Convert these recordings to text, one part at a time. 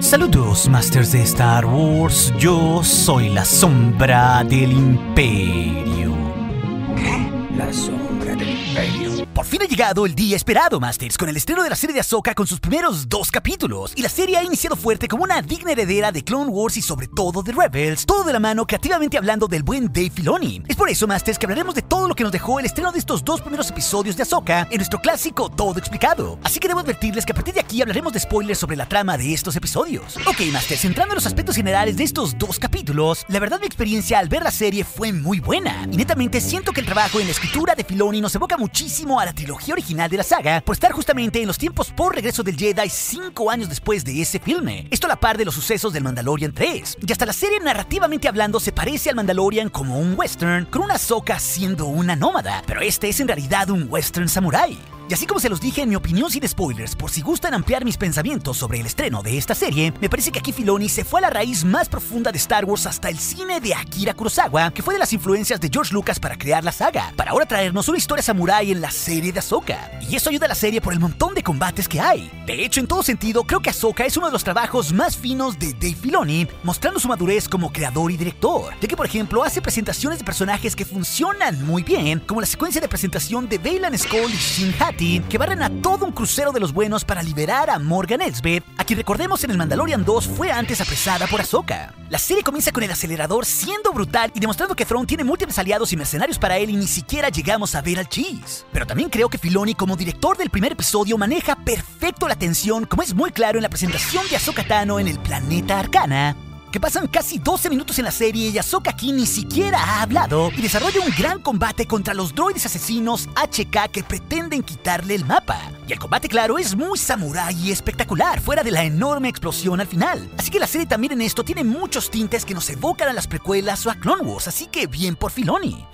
Saludos, Masters de Star Wars. Yo soy la sombra del Imperio. ¿Qué? La sombra del Imperio. Por fin ha llegado el día esperado, Masters, con el estreno de la serie de Ahsoka con sus primeros 2 capítulos. Y la serie ha iniciado fuerte como una digna heredera de Clone Wars y sobre todo de Rebels, todo de la mano creativamente hablando del buen Dave Filoni. Es por eso, Masters, que hablaremos de todo lo que nos dejó el estreno de estos 2 primeros episodios de Ahsoka en nuestro clásico Todo Explicado. Así que debo advertirles que a partir de aquí hablaremos de spoilers sobre la trama de estos episodios. Ok, Masters, entrando en los aspectos generales de estos 2 capítulos, la verdad mi experiencia al ver la serie fue muy buena. Y netamente siento que el trabajo en la escritura de Filoni nos evoca muchísimo a la trilogía original de la saga por estar justamente en los tiempos por regreso del Jedi 5 años después de ese filme. Esto a la par de los sucesos del Mandalorian 3. Y hasta la serie narrativamente hablando se parece al Mandalorian como un western, con una Ahsoka siendo una nómada, pero este es en realidad un western samurai. Y así como se los dije en mi opinión sin spoilers, por si gustan ampliar mis pensamientos sobre el estreno de esta serie, me parece que aquí Filoni se fue a la raíz más profunda de Star Wars hasta el cine de Akira Kurosawa, que fue de las influencias de George Lucas para crear la saga, para ahora traernos una historia samurái en la serie de Ahsoka. Y eso ayuda a la serie por el montón de combates que hay. De hecho, en todo sentido, creo que Ahsoka es uno de los trabajos más finos de Dave Filoni, mostrando su madurez como creador y director, ya que por ejemplo hace presentaciones de personajes que funcionan muy bien, como la secuencia de presentación de Baylan Skoll y Shin Hati, que barren a todo un crucero de los buenos para liberar a Morgan Elsbeth, a quien recordemos en el Mandalorian 2 fue antes apresada por Ahsoka. La serie comienza con el acelerador siendo brutal y demostrando que Thrawn tiene múltiples aliados y mercenarios para él y ni siquiera llegamos a ver al Cheese. Pero también creo que Filoni como director del primer episodio maneja perfecto la tensión, como es muy claro en la presentación de Ahsoka Tano en el planeta Arcana, que pasan casi 12 minutos en la serie y Ahsoka aquí ni siquiera ha hablado y desarrolla un gran combate contra los droides asesinos HK que pretenden quitarle el mapa. Y el combate, claro, es muy samurái y espectacular, fuera de la enorme explosión al final. Así que la serie también en esto tiene muchos tintes que nos evocan a las precuelas o a Clone Wars, así que bien por Filoni.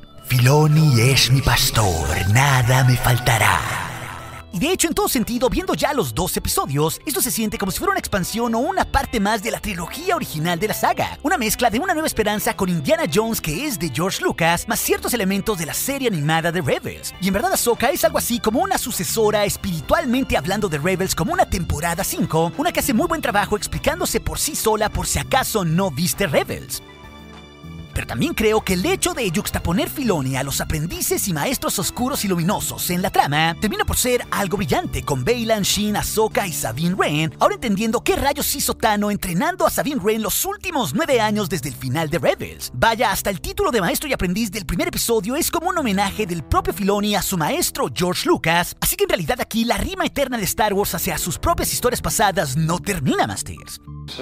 Filoni es mi pastor, nada me faltará. Y de hecho, en todo sentido, viendo ya los 2 episodios, esto se siente como si fuera una expansión o una parte más de la trilogía original de la saga. Una mezcla de Una Nueva Esperanza con Indiana Jones, que es de George Lucas, más ciertos elementos de la serie animada de Rebels. Y en verdad Ahsoka es algo así como una sucesora espiritualmente hablando de Rebels, como una temporada 5, una que hace muy buen trabajo explicándose por sí sola por si acaso no viste Rebels. Pero también creo que el hecho de yuxtaponer Filoni a los aprendices y maestros oscuros y luminosos en la trama termina por ser algo brillante, con Baylan, Shin, Ahsoka y Sabine Wren, ahora entendiendo qué rayos hizo Tano entrenando a Sabine Wren los últimos 9 años desde el final de Rebels. Vaya, hasta el título de maestro y aprendiz del primer episodio es como un homenaje del propio Filoni a su maestro George Lucas, así que en realidad aquí la rima eterna de Star Wars hacia sus propias historias pasadas no termina, Masters.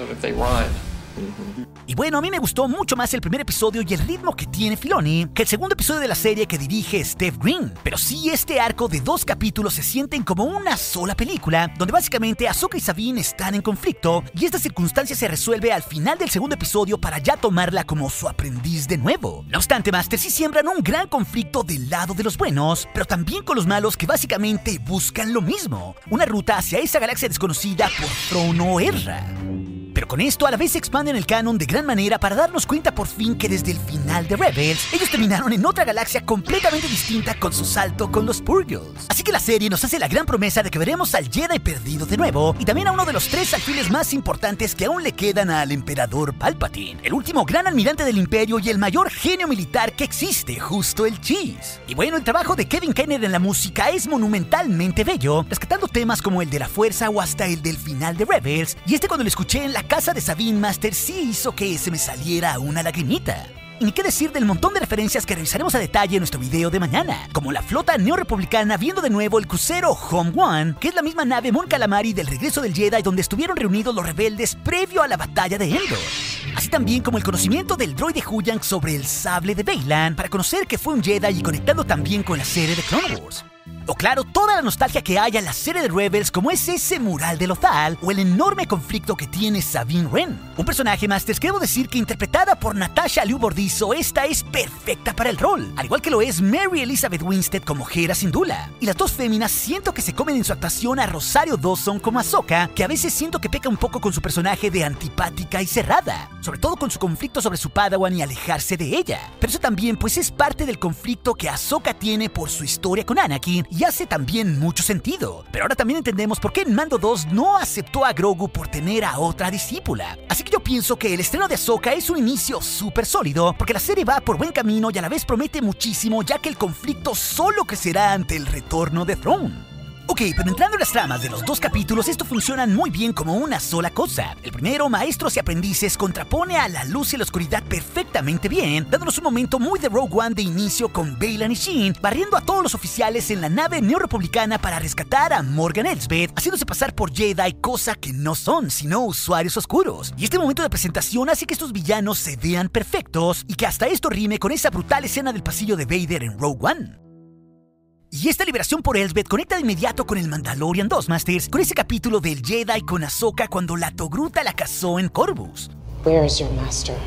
Y bueno, a mí me gustó mucho más el primer episodio y el ritmo que tiene Filoni que el segundo episodio de la serie que dirige Steph Green. Pero sí, este arco de 2 capítulos se sienten como una sola película, donde básicamente Ahsoka y Sabine están en conflicto y esta circunstancia se resuelve al final del segundo episodio para ya tomarla como su aprendiz de nuevo. No obstante, Master, sí siembran un gran conflicto del lado de los buenos, pero también con los malos que básicamente buscan lo mismo, una ruta hacia esa galaxia desconocida por Thrawn o Erra. Pero con esto a la vez se expanden el canon de gran manera para darnos cuenta por fin que desde el final de Rebels, ellos terminaron en otra galaxia completamente distinta con su salto con los Purgles. Así que la serie nos hace la gran promesa de que veremos al Jedi perdido de nuevo y también a uno de los 3 alfiles más importantes que aún le quedan al Emperador Palpatine, el último gran almirante del Imperio y el mayor genio militar que existe, justo el Cheese. Y bueno, el trabajo de Kevin Kiner en la música es monumentalmente bello, rescatando temas como el de la fuerza o hasta el del final de Rebels, y cuando lo escuché en la casa de Sabine, Master, sí hizo que se me saliera una lagrimita. Y ni qué decir del montón de referencias que revisaremos a detalle en nuestro video de mañana, como la flota neorepublicana viendo de nuevo el crucero Home One, que es la misma nave Mon Calamari del regreso del Jedi donde estuvieron reunidos los rebeldes previo a la batalla de Endor. Así también como el conocimiento del droide Huyang sobre el sable de Baylan, para conocer que fue un Jedi y conectando también con la serie de Clone Wars. O claro, toda la nostalgia que hay a la serie de Rebels, como es ese mural de Lothal o el enorme conflicto que tiene Sabine Wren. Un personaje, Masters, que debo decir que interpretada por Natasha Liu Bordizzo, esta es perfecta para el rol, al igual que lo es Mary Elizabeth Winstead como Hera Syndulla. Y las dos féminas siento que se comen en su actuación a Rosario Dawson como Ahsoka, que a veces siento que peca un poco con su personaje de antipática y cerrada, sobre todo con su conflicto sobre su Padawan y alejarse de ella. Pero eso también pues es parte del conflicto que Ahsoka tiene por su historia con Anakin y hace también mucho sentido. Pero ahora también entendemos por qué en Mando 2 no aceptó a Grogu por tener a otra discípula. Así que yo pienso que el estreno de Ahsoka es un inicio súper sólido, porque la serie va por buen camino y a la vez promete muchísimo, ya que el conflicto solo crecerá ante el retorno de Thrawn. Ok, pero entrando en las tramas de los dos capítulos, esto funciona muy bien como una sola cosa. El primero, maestros y aprendices, contrapone a la luz y la oscuridad perfectamente bien, dándonos un momento muy de Rogue One de inicio con Baylan y Shin, barriendo a todos los oficiales en la nave neorepublicana para rescatar a Morgan Elsbeth, haciéndose pasar por Jedi, cosa que no son, sino usuarios oscuros. Y este momento de presentación hace que estos villanos se vean perfectos, y que hasta esto rime con esa brutal escena del pasillo de Vader en Rogue One. Y esta liberación por Elsbeth conecta de inmediato con el Mandalorian 2, Masters, con ese capítulo del Jedi con Ahsoka cuando la Togruta la cazó en Corvus. Where is your master?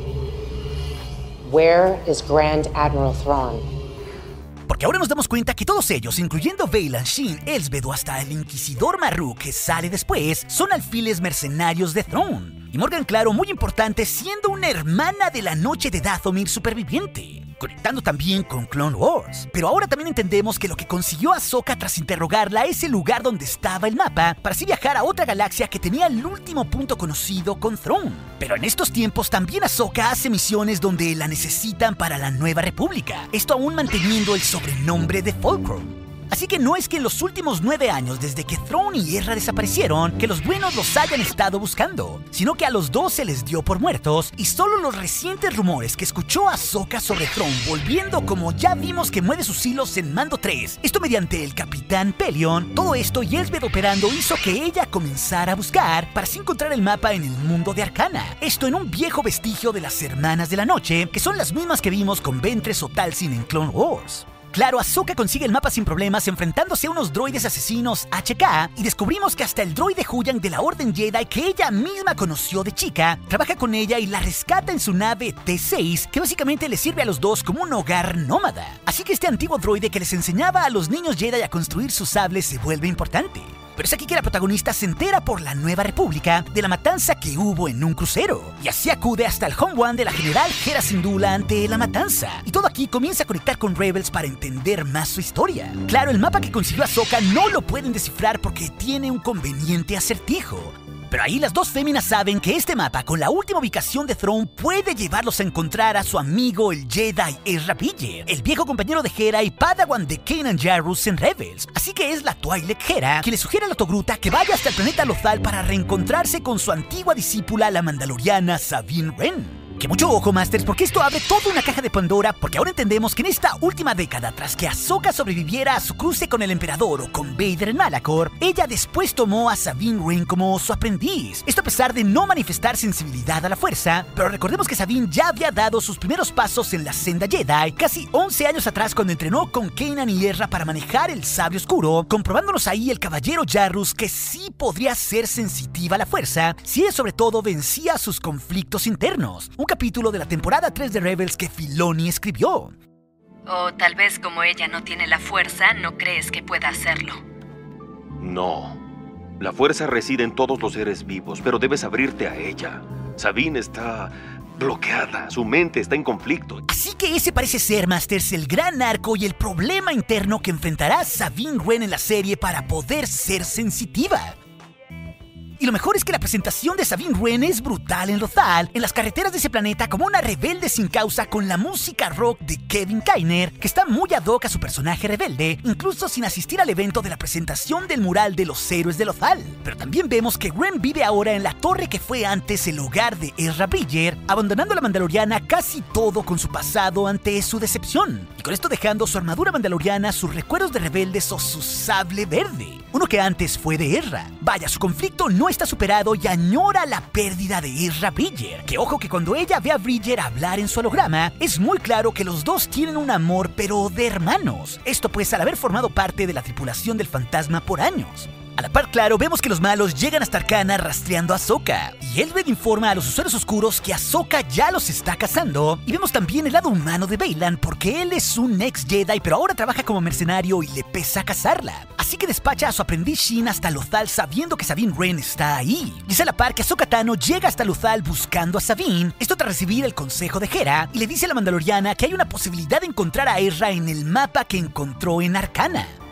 Where is Grand Admiral Thrawn? Porque ahora nos damos cuenta que todos ellos, incluyendo Baylan, Shin, Elsbeth o hasta el Inquisidor Maru que sale después, son alfiles mercenarios de Thrawn. Y Morgan, claro, muy importante, siendo una hermana de la noche de Dathomir superviviente, conectando también con Clone Wars. Pero ahora también entendemos que lo que consiguió Ahsoka tras interrogarla es el lugar donde estaba el mapa, para así viajar a otra galaxia que tenía el último punto conocido con Thrawn. Pero en estos tiempos también Ahsoka hace misiones donde la necesitan para la Nueva República, esto aún manteniendo el sobrenombre de Fulcrum. Así que no es que en los últimos 9 años desde que Thrawn y Ezra desaparecieron, que los buenos los hayan estado buscando, sino que a los dos se les dio por muertos, y solo los recientes rumores que escuchó Ahsoka sobre Thrawn volviendo, como ya vimos que mueve sus hilos en Mando 3, esto mediante el Capitán Pellaeon, todo esto y Elsbeth operando hizo que ella comenzara a buscar para así encontrar el mapa en el mundo de Arcana, esto en un viejo vestigio de las Hermanas de la Noche, que son las mismas que vimos con Ventress o Talzin en Clone Wars. Claro, Ahsoka consigue el mapa sin problemas enfrentándose a unos droides asesinos HK, y descubrimos que hasta el droide Huyang de la Orden Jedi que ella misma conoció de chica, trabaja con ella y la rescata en su nave T6, que básicamente le sirve a los dos como un hogar nómada. Así que este antiguo droide que les enseñaba a los niños Jedi a construir sus sables se vuelve importante. Pero es aquí que la protagonista se entera por la Nueva República de la matanza que hubo en un crucero, y así acude hasta el Home One de la general Hera Syndulla ante la matanza. Y todo aquí comienza a conectar con Rebels para entender más su historia. Claro, el mapa que consiguió Ahsoka no lo pueden descifrar porque tiene un conveniente acertijo. Pero ahí las dos féminas saben que este mapa, con la última ubicación de Thrawn, puede llevarlos a encontrar a su amigo el Jedi Ezra Bridger, el viejo compañero de Hera y padawan de Kanan Jarrus en Rebels. Así que es la Twi'lek Hera quien le sugiere a la Togruta que vaya hasta el planeta Lothal para reencontrarse con su antigua discípula, la mandaloriana Sabine Wren. Que mucho ojo, Masters, porque esto abre toda una caja de Pandora, porque ahora entendemos que en esta última década, tras que Ahsoka sobreviviera a su cruce con el Emperador o con Vader en Malachor, ella después tomó a Sabine Wren como su aprendiz. Esto a pesar de no manifestar sensibilidad a la fuerza, pero recordemos que Sabine ya había dado sus primeros pasos en la senda Jedi casi 11 años atrás cuando entrenó con Kanan y Ezra para manejar el sable oscuro, comprobándonos ahí el caballero Jarrus que sí podría ser sensitiva a la fuerza si ella sobre todo vencía sus conflictos internos. Un capítulo de la temporada 3 de Rebels que Filoni escribió. O tal vez como ella no tiene la fuerza, no crees que pueda hacerlo. No. La fuerza reside en todos los seres vivos, pero debes abrirte a ella. Sabine está bloqueada, su mente está en conflicto. Así que ese parece ser, Masters, el gran arco y el problema interno que enfrentará Sabine Wren en la serie para poder ser sensitiva. Y lo mejor es que la presentación de Sabine Wren es brutal en Lothal, en las carreteras de ese planeta como una rebelde sin causa con la música rock de Kevin Kiner, que está muy ad hoc a su personaje rebelde, incluso sin asistir al evento de la presentación del mural de los héroes de Lothal. Pero también vemos que Wren vive ahora en la torre que fue antes el hogar de Ezra Bridger, abandonando a la mandaloriana casi todo con su pasado ante su decepción, y con esto dejando su armadura mandaloriana, sus recuerdos de rebeldes o su sable verde, uno que antes fue de Ezra. Vaya, su conflicto no está superado y añora la pérdida de Ezra Bridger, que ojo que cuando ella ve a Bridger hablar en su holograma, es muy claro que los dos tienen un amor pero de hermanos, esto pues al haber formado parte de la tripulación del fantasma por años. A la par, claro, vemos que los malos llegan hasta Arcana rastreando a Ahsoka, y Elsbeth informa a los usuarios oscuros que Ahsoka ya los está cazando, y vemos también el lado humano de Baylan, porque él es un ex Jedi, pero ahora trabaja como mercenario y le pesa cazarla. Así que despacha a su aprendiz Shin hasta Lothal sabiendo que Sabine Wren está ahí. Y es a la par que Ahsoka Tano llega hasta Lothal buscando a Sabine, esto tras recibir el consejo de Hera, y le dice a la mandaloriana que hay una posibilidad de encontrar a Ezra en el mapa que encontró en Arcana.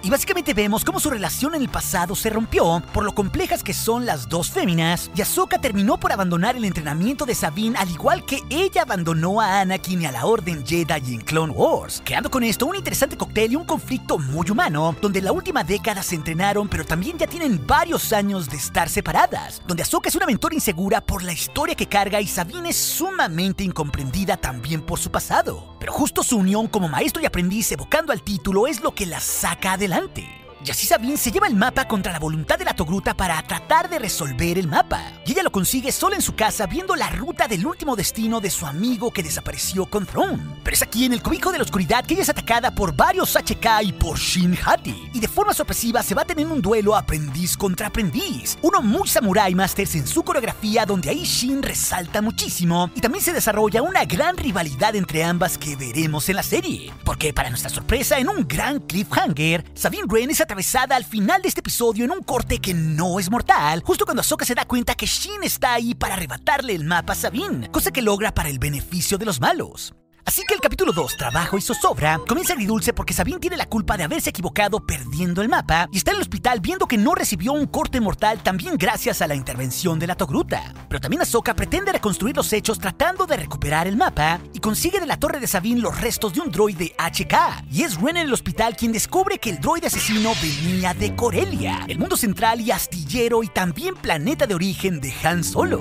y básicamente vemos cómo su relación en el pasado se rompió por lo complejas que son las dos féminas, y Ahsoka terminó por abandonar el entrenamiento de Sabine al igual que ella abandonó a Anakin y a la Orden Jedi en Clone Wars, creando con esto un interesante cóctel y un conflicto muy humano, donde en la última década se entrenaron pero también ya tienen varios años de estar separadas, donde Ahsoka es una mentora insegura por la historia que carga y Sabine es sumamente incomprendida también por su pasado, pero justo su unión como maestro y aprendiz evocando al título es lo que la saca adelante. Y así Sabine se lleva el mapa contra la voluntad de la Togruta para tratar de resolver el mapa. Y ella lo consigue sola en su casa viendo la ruta del último destino de su amigo que desapareció con Thrawn. Pero es aquí en el cobijo de la oscuridad que ella es atacada por varios HK y por Shin Hati. Y de forma sorpresiva se va a tener un duelo aprendiz contra aprendiz. Uno muy Samurai Masters en su coreografía donde ahí Shin resalta muchísimo. Y también se desarrolla una gran rivalidad entre ambas que veremos en la serie. Porque para nuestra sorpresa, en un gran cliffhanger, Sabine Wren es atravesada al final de este episodio en un corte que no es mortal, justo cuando Ahsoka se da cuenta que Shin está ahí para arrebatarle el mapa a Sabine, cosa que logra para el beneficio de los malos. Así que el capítulo 2, Trabajo y Zozobra, comienza agridulce porque Sabine tiene la culpa de haberse equivocado perdiendo el mapa y está en el hospital viendo que no recibió un corte mortal también gracias a la intervención de la Togruta. Pero también Ahsoka pretende reconstruir los hechos tratando de recuperar el mapa y consigue de la torre de Sabine los restos de un droide HK. Y es Wren en el hospital quien descubre que el droide asesino venía de Corellia, el mundo central y astillero y también planeta de origen de Han Solo.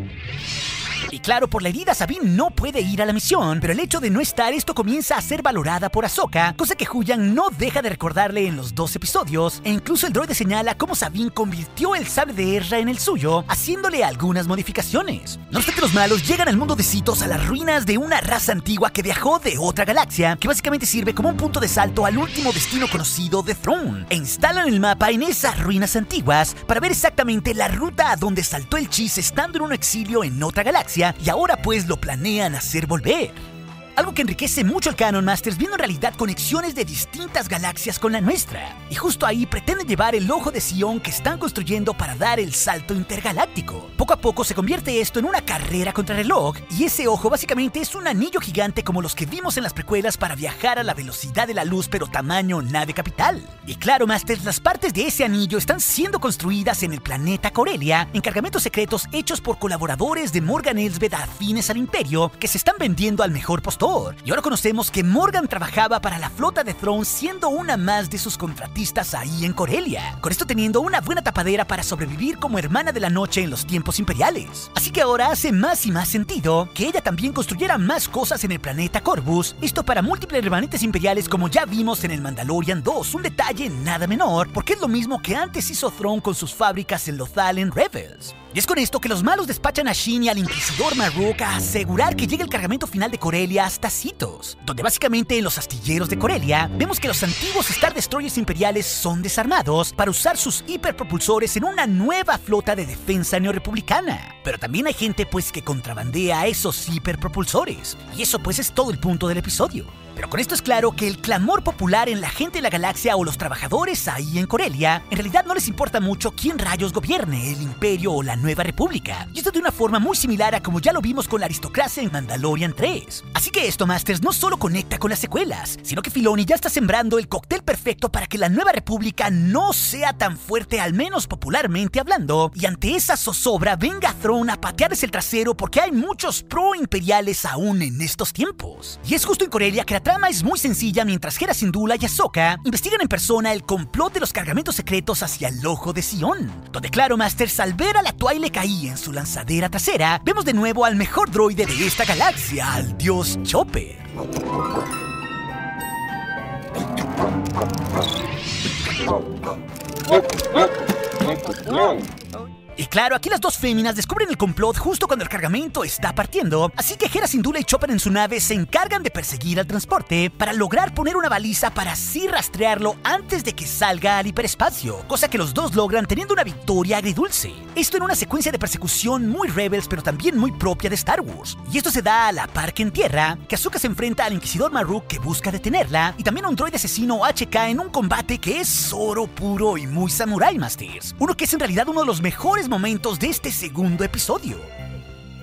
Y claro, por la herida Sabine no puede ir a la misión, pero el hecho de no estar esto comienza a ser valorada por Ahsoka, cosa que Huyang no deja de recordarle en los 2 episodios, e incluso el droide señala cómo Sabine convirtió el sable de Ezra en el suyo, haciéndole algunas modificaciones. No obstante, los malos llegan al mundo de Citos a las ruinas de una raza antigua que viajó de otra galaxia, que básicamente sirve como un punto de salto al último destino conocido de Thrawn, e instalan el mapa en esas ruinas antiguas para ver exactamente la ruta a donde saltó el Chiss estando en un exilio en otra galaxia, y ahora pues lo planean hacer volver. Algo que enriquece mucho el Canon Masters viendo en realidad conexiones de distintas galaxias con la nuestra. Y justo ahí pretenden llevar el ojo de Sion que están construyendo para dar el salto intergaláctico. Poco a poco se convierte esto en una carrera contra reloj, y ese ojo básicamente es un anillo gigante como los que vimos en las precuelas para viajar a la velocidad de la luz pero tamaño nave capital. Y claro Masters, las partes de ese anillo están siendo construidas en el planeta Corellia, en cargamentos secretos hechos por colaboradores de Morgan Elsbeth afines al Imperio que se están vendiendo al mejor postor. Y ahora conocemos que Morgan trabajaba para la flota de Thrawn siendo una más de sus contratistas ahí en Corellia, con esto teniendo una buena tapadera para sobrevivir como hermana de la noche en los tiempos imperiales. Así que ahora hace más y más sentido que ella también construyera más cosas en el planeta Corvus, esto para múltiples remanentes imperiales como ya vimos en el Mandalorian 2, un detalle nada menor, porque es lo mismo que antes hizo Thrawn con sus fábricas en Lothal en Rebels. Y es con esto que los malos despachan a Shin y al Inquisidor Marrok a asegurar que llegue el cargamento final de Corellia hasta Citos, donde básicamente en los astilleros de Corellia vemos que los antiguos Star Destroyers imperiales son desarmados para usar sus hiperpropulsores en una nueva flota de defensa neorepublicana. Pero también hay gente pues que contrabandea esos hiperpropulsores, y eso pues es todo el punto del episodio. Pero con esto es claro que el clamor popular en la gente de la galaxia o los trabajadores ahí en Corellia, en realidad no les importa mucho quién rayos gobierne, el Imperio o la Nueva República. Y esto de una forma muy similar a como ya lo vimos con la aristocracia en Mandalorian 3. Así que esto, Masters, no solo conecta con las secuelas, sino que Filoni ya está sembrando el cóctel perfecto para que la Nueva República no sea tan fuerte, al menos popularmente hablando, y ante esa zozobra venga Thrawn a patearles el trasero porque hay muchos pro-imperiales aún en estos tiempos. Y es justo en Corellia que la trama es muy sencilla mientras Hera Syndulla y Ahsoka investigan en persona el complot de los cargamentos secretos hacia el ojo de Sion, donde claro, Masters, al ver a la Twi'lek ahí en su lanzadera trasera, vemos de nuevo al mejor droide de esta galaxia, al dios Chopper. Y claro, aquí las dos féminas descubren el complot justo cuando el cargamento está partiendo, así que Hera Syndulla y Chopper en su nave se encargan de perseguir al transporte para lograr poner una baliza para así rastrearlo antes de que salga al hiperespacio, cosa que los dos logran teniendo una victoria agridulce. Esto en una secuencia de persecución muy Rebels pero también muy propia de Star Wars. Y esto se da a la par que en tierra, que Ahsoka se enfrenta al Inquisidor Marrok que busca detenerla, y también a un droide asesino HK en un combate que es oro puro y muy Samurai Masters, uno que es en realidad uno de los mejores momentos de este segundo episodio.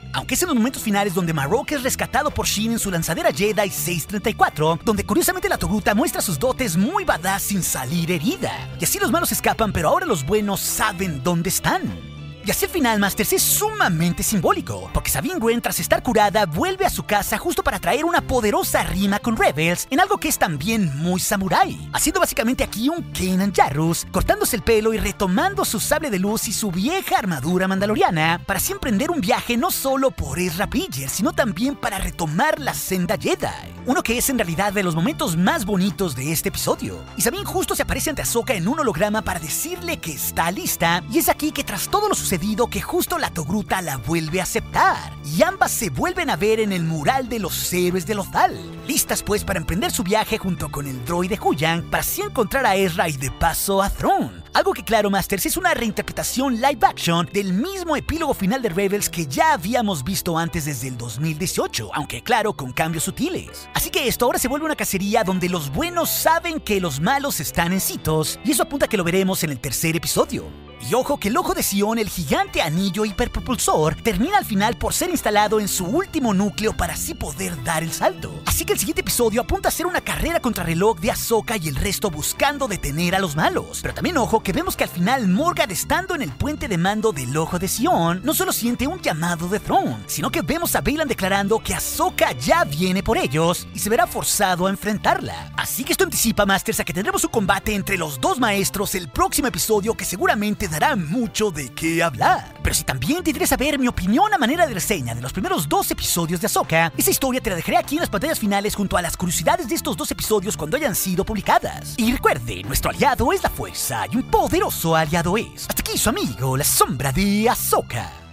Aunque es en los momentos finales donde Marrok es rescatado por Shin en su lanzadera Jedi 634, donde curiosamente la Togruta muestra sus dotes muy badass sin salir herida. Y así los malos escapan, pero ahora los buenos saben dónde están. Y así el final, Masters, es sumamente simbólico, porque Sabine Wren, tras estar curada, vuelve a su casa justo para traer una poderosa rima con Rebels en algo que es también muy samurái, haciendo básicamente aquí un Kanan Jarrus, cortándose el pelo y retomando su sable de luz y su vieja armadura mandaloriana, para así emprender un viaje no solo por Ezra Bridger, sino también para retomar la senda Jedi, uno que es en realidad de los momentos más bonitos de este episodio. Y Sabine justo se aparece ante Ahsoka en un holograma para decirle que está lista, y es aquí que tras todo lo sucedido que justo la Togruta la vuelve a aceptar, y ambas se vuelven a ver en el mural de los héroes de Lothal, listas pues para emprender su viaje junto con el droide Huyang para así encontrar a Ezra y de paso a Thrawn. Algo que claro, Masters, es una reinterpretación live action del mismo epílogo final de Rebels que ya habíamos visto antes desde el 2018, aunque claro, con cambios sutiles. Así que esto ahora se vuelve una cacería donde los buenos saben que los malos están en Citos, y eso apunta a que lo veremos en el tercer episodio. Y ojo que el Ojo de Sion, el gigante anillo hiperpropulsor, termina al final por ser instalado en su último núcleo para así poder dar el salto. Así que el siguiente episodio apunta a ser una carrera contrarreloj de Ahsoka y el resto buscando detener a los malos. Pero también ojo que vemos que al final Morgan, estando en el puente de mando del Ojo de Sion, no solo siente un llamado de Thrawn, sino que vemos a Baylan declarando que Ahsoka ya viene por ellos y se verá forzado a enfrentarla. Así que esto anticipa, Masters, a que tendremos un combate entre los dos maestros el próximo episodio que seguramente dará mucho de qué hablar. Pero si también te interesa ver mi opinión a manera de reseña de los primeros 2 episodios de Ahsoka, esa historia te la dejaré aquí en las pantallas finales junto a las curiosidades de estos 2 episodios cuando hayan sido publicadas. Y recuerde, nuestro aliado es la fuerza y un poderoso aliado es. Hasta aquí su amigo, la sombra de Ahsoka.